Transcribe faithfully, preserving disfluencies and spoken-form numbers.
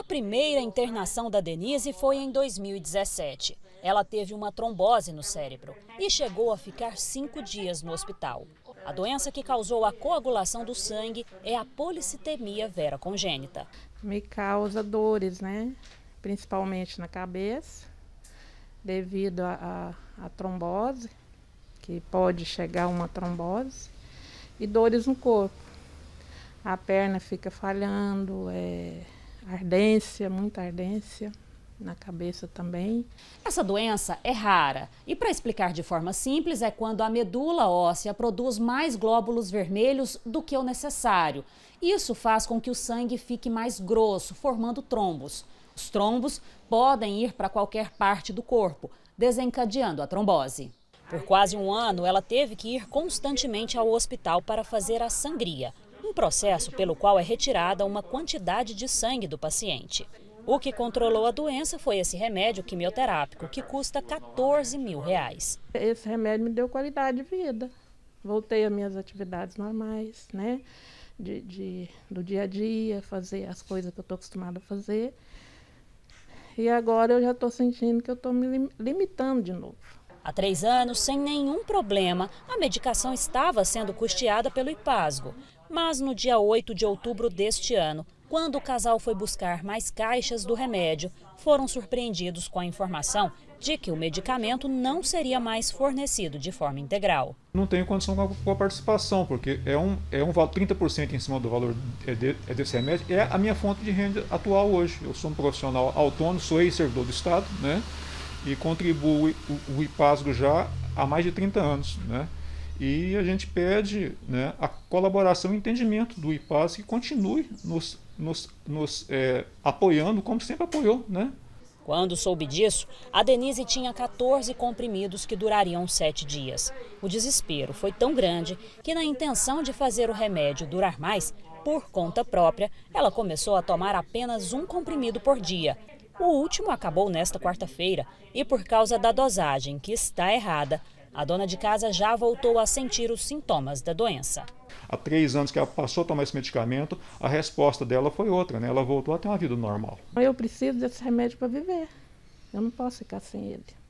primeira internação da Denise foi em dois mil e dezessete. Ela teve uma trombose no cérebro e chegou a ficar cinco dias no hospital. A doença que causou a coagulação do sangue é a policitemia vera congênita. Me causa dores, né? Principalmente na cabeça, devido à trombose, que pode chegar a uma trombose, e dores no corpo. A perna fica falhando, é, ardência, muita ardência. Na cabeça também. Essa doença é rara e, para explicar de forma simples, é quando a medula óssea produz mais glóbulos vermelhos do que o necessário. Isso faz com que o sangue fique mais grosso, formando trombos. Os trombos podem ir para qualquer parte do corpo, desencadeando a trombose. Por quase um ano, ela teve que ir constantemente ao hospital para fazer a sangria, um processo pelo qual é retirada uma quantidade de sangue do paciente. O que controlou a doença foi esse remédio quimioterápico, que custa quatorze mil reais. Esse remédio me deu qualidade de vida. Voltei às minhas atividades normais, né? De, de, do dia a dia, fazer as coisas que eu estou acostumada a fazer. E agora eu já estou sentindo que eu estou me limitando de novo. Há três anos, sem nenhum problema, a medicação estava sendo custeada pelo IPASGO. Mas no dia oito de outubro deste ano, quando o casal foi buscar mais caixas do remédio, foram surpreendidos com a informação de que o medicamento não seria mais fornecido de forma integral. Não tenho condição com a participação, porque é um, é um trinta por cento em cima do valor desse remédio. É a minha fonte de renda atual hoje. Eu sou um profissional autônomo, sou ex-servidor do Estado, né? E contribuo o, o IPASGO já há mais de trinta anos, né? E a gente pede, né, a colaboração e entendimento do IPASGO que continue nos, nos, nos é, apoiando como sempre apoiou, né? Quando soube disso, a Denise tinha quatorze comprimidos que durariam sete dias. O desespero foi tão grande que, na intenção de fazer o remédio durar mais, por conta própria, ela começou a tomar apenas um comprimido por dia. O último acabou nesta quarta-feira e, por causa da dosagem, que está errada, a dona de casa já voltou a sentir os sintomas da doença. Há três anos que ela passou a tomar esse medicamento, a resposta dela foi outra, né? Ela voltou a ter uma vida normal. Eu preciso desse remédio para viver. Eu não posso ficar sem ele.